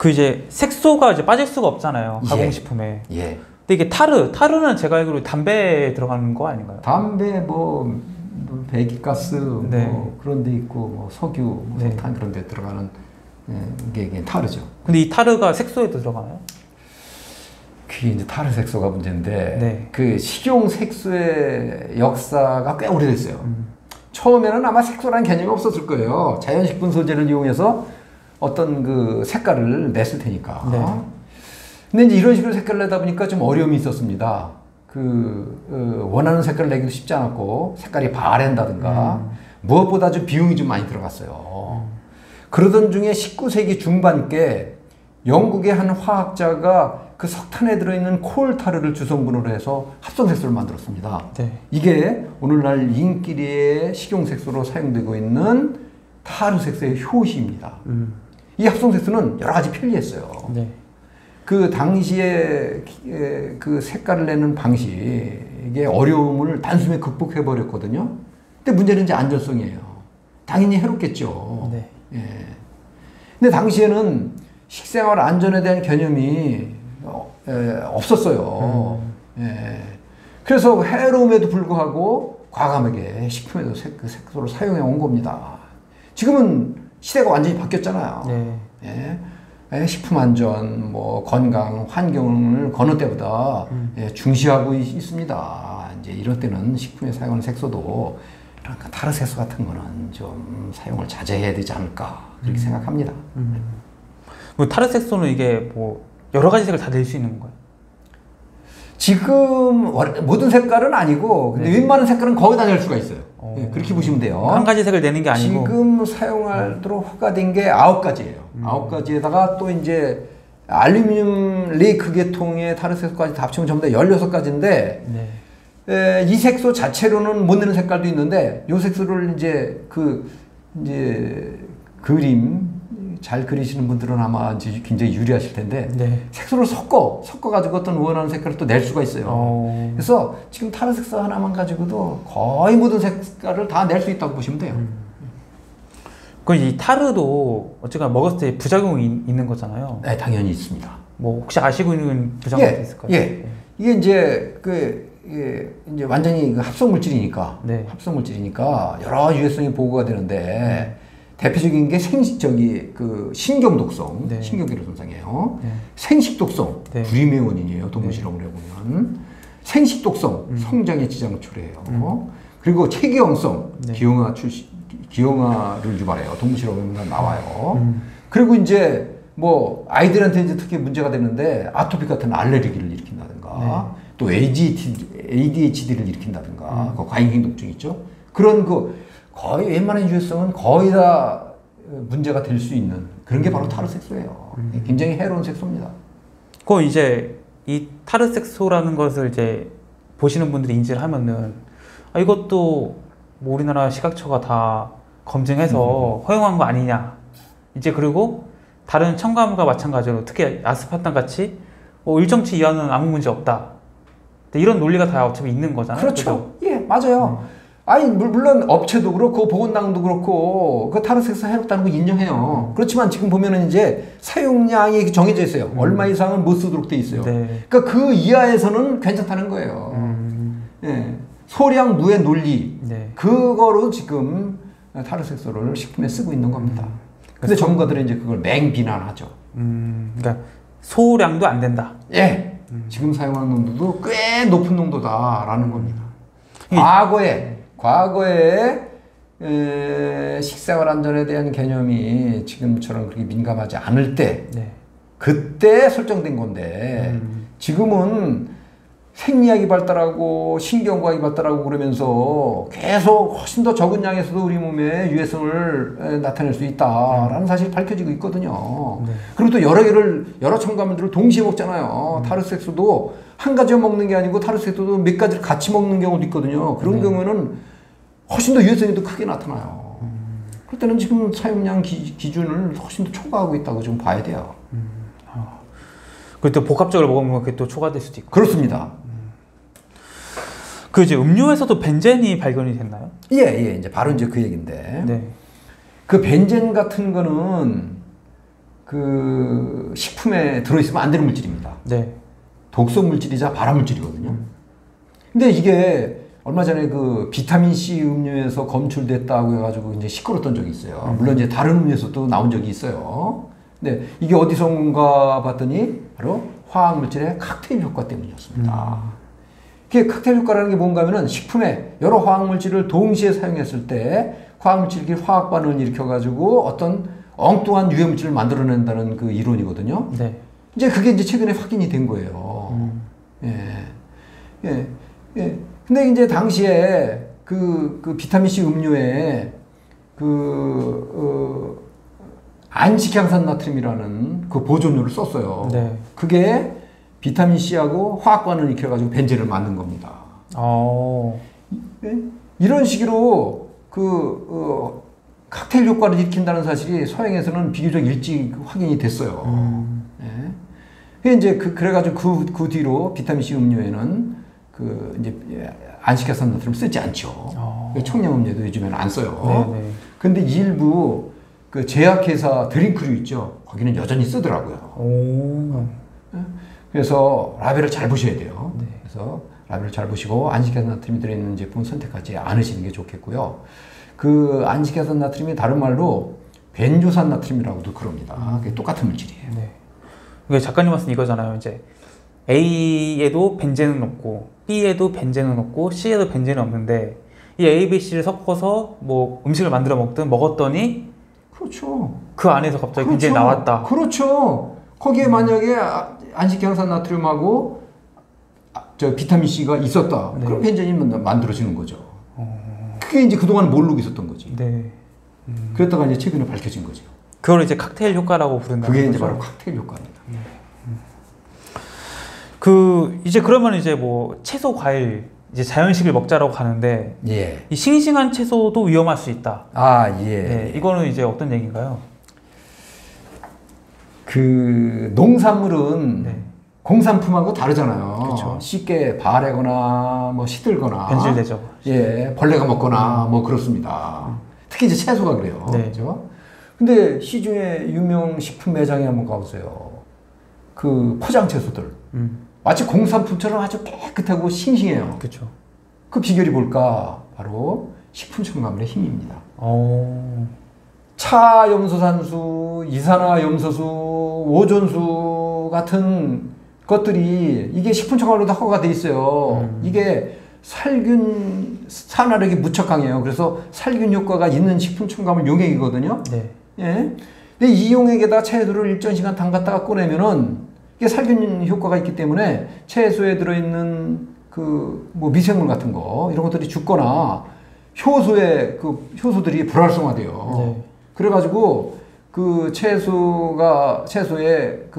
그 이제 색소가 이제 빠질 수가 없잖아요. 가공식품에. 예. 근데 이게 타르는 제가 알기로 담배에 들어가는 거 아닌가요? 담배 뭐 배기가스 네. 뭐 그런 데 있고 뭐 석유, 뭐 네. 석탄 그런 데 들어가는 게 타르죠. 근데 이 타르가 색소에도 들어가나요? 그게 이제 타르 색소가 문제인데 네. 그 식용 색소의 역사가 꽤 오래됐어요. 처음에는 아마 색소라는 개념이 없었을 거예요. 자연식분 소재를 이용해서 어떤 그 색깔을 냈을 테니까. 네. 근데 이제 이런 식으로 색깔을 내다 보니까 좀 어려움이 있었습니다. 원하는 색깔을 내기도 쉽지 않았고, 색깔이 바랜다든가, 무엇보다 좀 비용이 좀 많이 들어갔어요. 그러던 중에 19세기 중반께 영국의 한 화학자가 그 석탄에 들어있는 콜타르를 주성분으로 해서 합성색소를 만들었습니다. 네. 이게 오늘날 인기리의 식용색소로 사용되고 있는 타르 색소의 효시입니다. 이 합성색소는 여러 가지 편리했어요. 네. 그 당시에 그 색깔을 내는 방식의 어려움을 단숨에 극복해 버렸거든요. 근데 문제는 이제 안전성이에요. 당연히 해롭겠죠. 네. 예. 근데 당시에는 식생활 안전에 대한 개념이 없었어요. 예. 그래서 해로움에도 불구하고 과감하게 식품에도 그 색소를 사용해 온 겁니다. 지금은 시대가 완전히 바뀌었잖아요. 네. 예. 식품 안전, 뭐 건강, 환경을 어느 때보다 중시하고 있습니다. 이제 이런 때는 식품에 사용하는 색소도 이런 타르 색소 같은 거는 좀 사용을 자제해야 되지 않을까 그렇게 생각합니다. 뭐 타르 색소는 이게 뭐 여러 가지 색을 다 낼 수 있는 건가요? 지금 모든 색깔은 아니고 근데 네. 웬만한 색깔은 거의 다 낼 수가 있어요. 예, 그렇게 보시면 돼요. 한 가지 색을 내는 게 아니고 지금 사용하도록 허가된 게 9가지예요. 9가지에다가 또 이제 알루미늄 레이크 계통의 타르 색소까지 다 합치면 전부 다 16가지인데 네. 이 색소 자체로는 못 내는 색깔도 있는데 이 색소를 이제 그림 잘 그리시는 분들은 아마 이제 굉장히 유리하실 텐데 네. 색소를 섞어가지고 어떤 원하는 색깔을 또 낼 수가 있어요. 그래서 지금 타르 색소 하나만 가지고도 거의 모든 색깔을 다 낼 수 있다고 보시면 돼요. 그럼 이 타르도 어쨌거나 먹었을 때 부작용이 있는 거잖아요. 네, 당연히 있습니다. 뭐 혹시 아시고 있는 부작용이 있을까요? 예. 이게 이제 이제 완전히 합성 물질이니까 네. 여러 유해성이 보고가 되는데 대표적인 게 신경 독성, 네. 신경계로 손상해요. 네. 생식 독성, 네. 불임의 원인이에요. 동물 실험을 해보면 생식 독성, 성장에 지장을 초래해요. 그리고 체기형성, 네. 기형아를 유발해요. 동물 실험에 보면 나와요. 그리고 이제 뭐 아이들한테 이제 특히 문제가 되는데 아토피 같은 알레르기를 일으킨다든가, 네. 또 ADHD를 일으킨다든가, 그 과잉행동증 있죠. 그런 거의 웬만한 유해성은 거의 다 문제가 될 수 있는 그런 게 바로 타르 색소예요. 굉장히 해로운 색소입니다. 그 이제 이 타르 색소라는 것을 이제 보시는 분들이 인지를 하면은 이것도 뭐 우리나라 식약처가 다 검증해서 허용한 거 아니냐. 이제 그리고 다른 첨가물과 마찬가지로 특히 아스파탐 같이 일정치 이하는 아무 문제 없다. 이런 논리가 다 어차피 있는 거잖아요. 그렇죠. 예, 맞아요. 아니 물론 업체도 그렇고 보건당도 그렇고 그 타르 색소 해롭다는 거 인정해요. 그렇지만 지금 보면은 이제 사용량이 정해져 있어요. 얼마 이상은 못 쓰도록 돼 있어요. 네. 그러니까 그 이하에서는 괜찮다는 거예요. 예, 소량 무의 논리. 네. 그거로 지금 타르 색소를 식품에 쓰고 있는 겁니다. 근데 전문가들은 이제 그걸 맹비난하죠. 그러니까 소량도 안 된다. 예, 지금 사용하는 농도도 꽤 높은 농도다라는 겁니다. 과거에 식생활 안전에 대한 개념이 지금처럼 그렇게 민감하지 않을 때, 네. 그때 설정된 건데, 지금은 생리학이 발달하고 신경과학이 발달하고 그러면서 계속 훨씬 더 적은 양에서도 우리 몸에 유해성을 나타낼 수 있다라는 사실이 밝혀지고 있거든요. 네. 그리고 또 여러 첨가물들을 동시에 먹잖아요. 타르 색소도 한 가지만 먹는 게 아니고 타르 색소도 몇 가지를 같이 먹는 경우도 있거든요. 그런 경우에는 훨씬 더 유해성이 더 크게 나타나요. 그럴 때는 지금 사용량 기준을 훨씬 더 초과하고 있다고 좀 봐야 돼요. 그리고 또 복합적으로 먹으면 그게 또 초과될 수도 있고. 그렇습니다. 그 이제 음료에서도 벤젠이 발견이 됐나요? 예, 이제 바로 이제 그 얘기인데. 네. 그 벤젠 같은 거는 그 식품에 들어있으면 안 되는 물질입니다. 네. 독성 물질이자 발암 물질이거든요. 근데 이게 얼마 전에 그 비타민 C 음료에서 검출됐다고 해가지고 이제 시끄러웠던 적이 있어요. 물론 이제 다른 음료에서도 나온 적이 있어요. 근데 이게 어디서 온가 봤더니 바로 화학 물질의 칵테일 효과 때문이었습니다. 이게 칵테일 효과라는 게 뭔가 하면은 식품에 여러 화학 물질을 동시에 사용했을 때 화학 물질이 화학 반응을 일으켜가지고 어떤 엉뚱한 유해 물질을 만들어낸다는 그 이론이거든요. 네. 이제 그게 이제 최근에 확인이 된 거예요. 예. 근데 이제 당시에 그 비타민C 음료에 안식향산 나트륨이라는 그 보존료를 썼어요. 네. 그게 비타민C하고 화학 반응을 일으켜가지고 벤젠을 만든 겁니다. 이런 식으로 칵테일 효과를 일으킨다는 사실이 서양에서는 비교적 일찍 확인이 됐어요. 예. 이제 그래가지고 그 뒤로 비타민C 음료에는 이제 안식향산 나트륨을 쓰지 않죠. 청량 음료도 요즘에는 안 써요. 근데 일부 그 제약회사 드링크류 있죠. 거기는 여전히 쓰더라고요. 그래서 라벨을 잘 보셔야 돼요. 네. 그래서 라벨을 잘 보시고 안식향산 나트륨이 들어있는 제품 선택하지 않으시는 게 좋겠고요. 그 안식향산 나트륨이 다른 말로 벤조산 나트륨이라고도 그럽니다. 그게 똑같은 물질이에요. 네. 이게 작가님 말씀 이거잖아요. 이제 A에도 벤젠은 없고 B에도 벤젠은 없고 C에도 벤젠은 없는데 이 A, B, C를 섞어서 뭐 음식을 만들어 먹더니 그렇죠. 그 안에서 갑자기 벤젠이 나왔다. 그렇죠. 거기에 만약에 안식향산 나트륨하고 저 비타민 C가 있었다. 네. 그럼 벤젠이 만들어지는 거죠. 그게 이제 그동안 모르고 있었던 거지. 네. 그랬다가 이제 최근에 밝혀진 거죠. 그걸 이제 칵테일 효과라고 부른다. 그게 이제 바로 칵테일 효과입니다. 이제 그러면 이제 뭐 채소, 과일 이제 자연식을 먹자라고 가는데 예. 이 싱싱한 채소도 위험할 수 있다. 예. 네, 이거는 이제 어떤 얘기인가요? 그 농산물은 네. 공산품하고 다르잖아요. 그렇죠. 쉽게 발해거나 뭐 시들거나 변질되죠. 예, 벌레가 먹거나 뭐 그렇습니다. 특히 이제 채소가 그래요. 네. 그렇죠? 근데 시중에 유명 식품 매장에 한번 가보세요. 그 포장 채소들 마치 공산품처럼 아주 깨끗하고 싱싱해요. 그렇죠. 그 비결이 뭘까? 바로 식품 첨가물의 힘입니다. 차염소산수, 이산화염소수, 오존수 같은 것들이 이게 식품 첨가물로도 허가가 돼 있어요. 이게 살균 산화력이 무척 강해요. 그래서 살균 효과가 있는 식품 첨가물 용액이거든요. 네. 예. 근데 이 용액에다 채소를 일정 시간 담갔다가 꺼내면은 이게 살균 효과가 있기 때문에 채소에 들어있는 뭐 미생물 같은 거 이런 것들이 죽거나 효소들이 불활성화돼요. 네. 그래가지고 그 채소의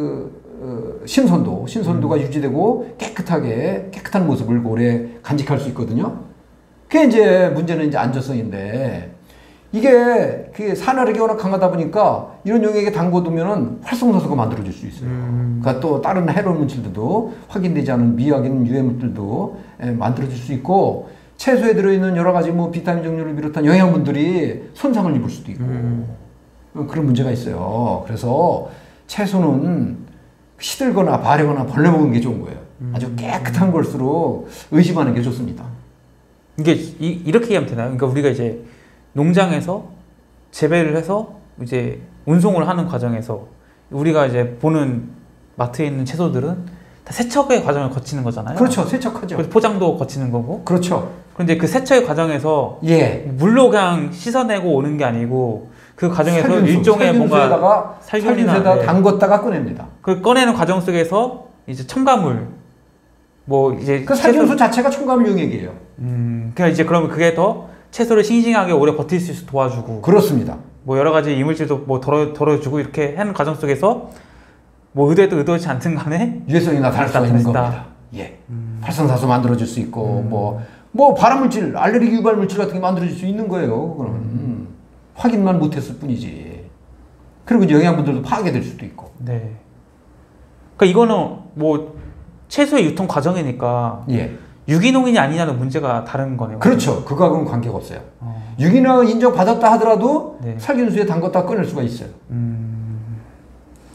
신선도가 유지되고 깨끗한 모습을 오래 간직할 수 있거든요. 그게 이제 문제는 이제 안전성인데 이게 그 산화력이 워낙 강하다 보니까 이런 용액에 담궈두면은 활성산소가 만들어질 수 있어요. 그러니까 또 다른 해로운 물질들도 확인되지 않은 미확인 유해물질도 만들어질 수 있고 채소에 들어있는 여러 가지 뭐 비타민 종류를 비롯한 영양분들이 손상을 입을 수도 있고 그런 문제가 있어요. 그래서 채소는 시들거나 바래거나 벌레 먹은 게 좋은 거예요. 아주 깨끗한 걸수록 의심하는 게 좋습니다. 이게 이렇게 얘기하면 되나요? 그러니까 우리가 이제 농장에서 재배를 해서 이제 운송을 하는 과정에서 우리가 이제 보는 마트에 있는 채소들은 다 세척의 과정을 거치는 거잖아요. 그렇죠. 세척하죠. 그래서 포장도 거치는 거고. 그렇죠. 그런데 그 세척의 과정에서 물로 그냥 씻어내고 오는 게 아니고 그 과정에서 일종의 뭔가 살균수에다가 담궜다가 꺼냅니다. 그 꺼내는 과정 속에서 이제 첨가물 뭐 이제 그 살균수 자체가 첨가물 용액이에요. 그러니까 이제 그러면 그게 더 채소를 싱싱하게 오래 버틸 수 있어 도와주고. 그렇습니다. 뭐 여러 가지 이물질도 뭐 덜어주고 이렇게 하는 과정 속에서 뭐 의도치 않든 간에 유해성이 나타날 수가 있는 겁니다. 예. 활성산소 만들어질 수 있고 뭐 발암물질, 알레르기 유발 물질 같은 게 만들어질 수 있는 거예요. 그러면 확인만 못했을 뿐이지. 그리고 영양분들도 파괴될 수도 있고. 네. 그러니까 이거는 뭐 채소의 유통 과정이니까. 예. 유기농이냐 아니냐는 문제가 다른 거네요. 그렇죠. 그거하고는 관계가 없어요. 유기농 인정받았다 하더라도 살균수에 담궜다 꺼낼 수가 있어요.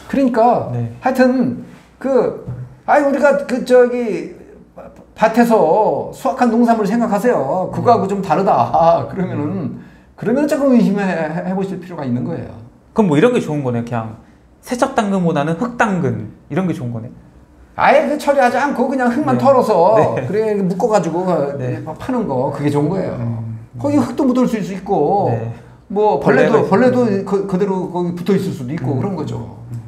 그러니까 네. 하여튼 우리가 밭에서 수확한 농산물 생각하세요. 그거하고 좀 다르다. 그러면 조금 의심해 보실 필요가 있는 거예요. 그럼 뭐 이런 게 좋은 거네. 그냥 세척 당근보다는 흙 당근 이런 게 좋은 거네. 아예 그 처리하지 않고 그냥 흙만 네. 털어서 네. 그래 묶어가지고 네. 파는 거 그게 좋은 거예요. 거기 흙도 묻을 수 있고 네. 뭐 벌레가 벌레도 그대로 거기 붙어 있을 수도 있고 그런 거죠.